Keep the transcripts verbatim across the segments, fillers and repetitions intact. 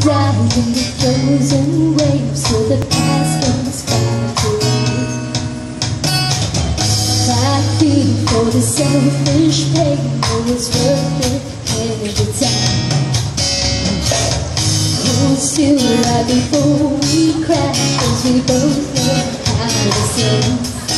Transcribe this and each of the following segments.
dive in the frozen waves till the past comes back to life. I feel for the selfish pain, oh, it's worth it every time. Hold still right before we crash, 'cause we both know how to swim.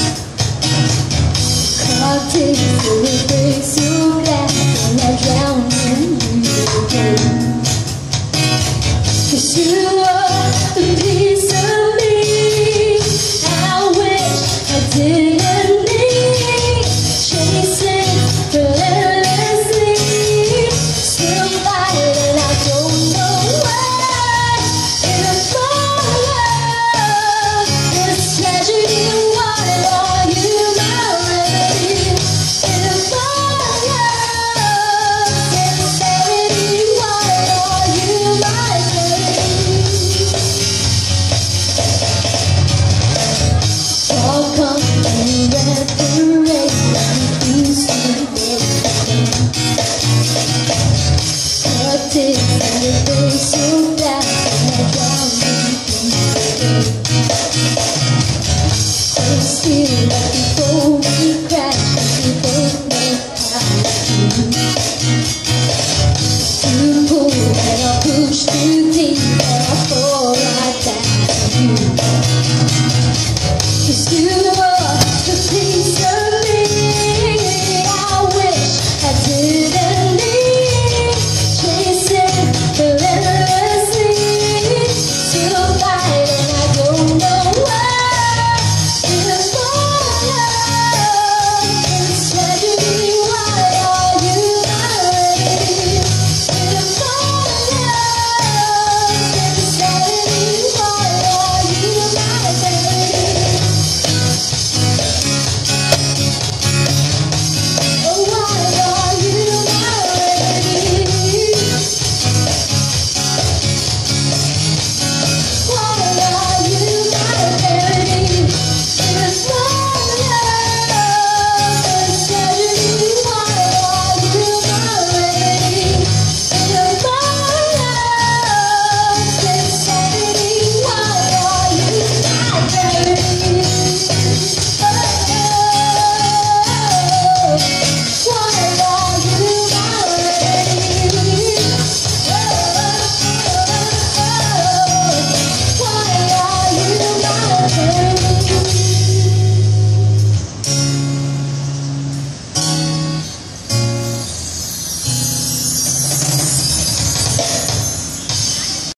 Cocktails till we break so fast, and I drown in you again. 'Cause you are a piece of me I wish I didn't need, chasing relentlessly, still fighting, I don't know why. If our love is tragedy, why are you my remedy? If our love is insanity, why are you my all come and let the rain refuse to live again. Cut it and your face so